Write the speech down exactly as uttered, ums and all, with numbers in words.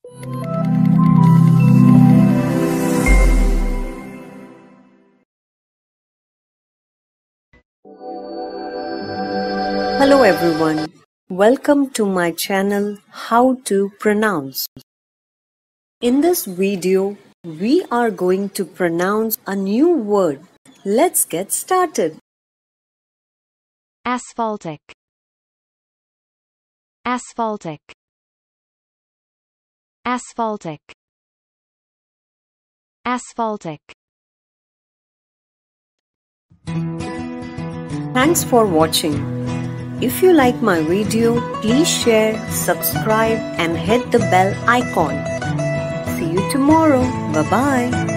Hello everyone, welcome to my channel How to Pronounce. In this video, we are going to pronounce a new word. Let's get started. Asphaltic. Asphaltic. Asphaltic. Asphaltic. Thanks for watching. If you like my video, please share, subscribe and hit the bell icon. See you tomorrow. Bye-bye.